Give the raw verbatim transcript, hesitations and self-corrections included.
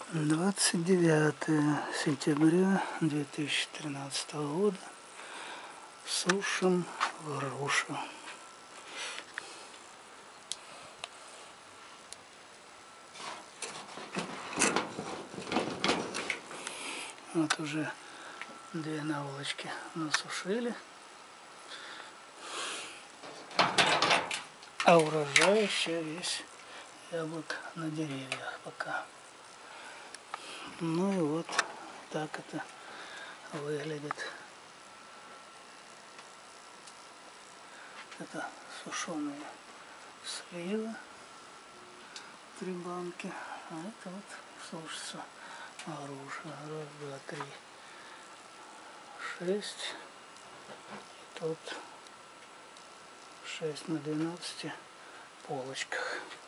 двадцать девятое сентября две тысячи тринадцатого года. Сушим грушу. Вот уже две наволочки насушили. А урожай еще весь яблок на деревьях пока. Ну и вот так это выглядит. Это сушеные сливы, три банки, а это вот сушится груша. Раз, два, три, шесть. И тут шесть на двенадцати полочках.